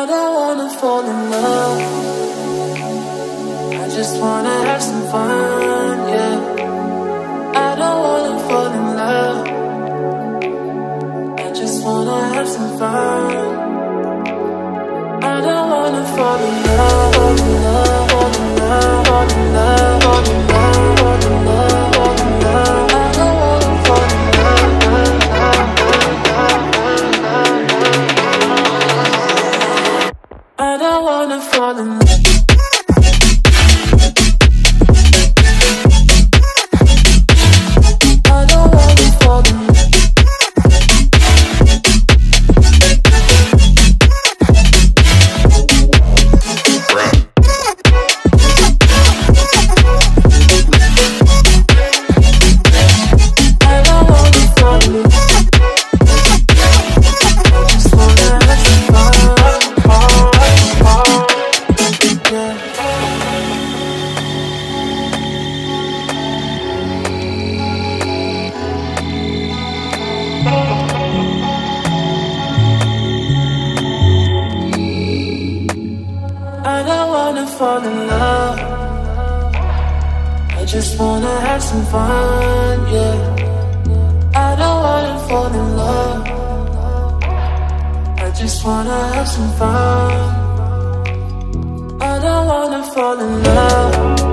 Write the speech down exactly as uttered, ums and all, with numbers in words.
I don't wanna fall in love. I just wanna have some fun, yeah. I don't wanna fall in love. I just wanna have some fun. I don't wanna fall in love, fall in love, fall in love, fall in love, fall in love, fall in love, fall in love. I don't wanna fall in love. I don't wanna fall in love. I don't wanna fall in love. I just wanna have some fun, yeah. I don't wanna fall in love. I just wanna have some fun. I don't wanna fall in love.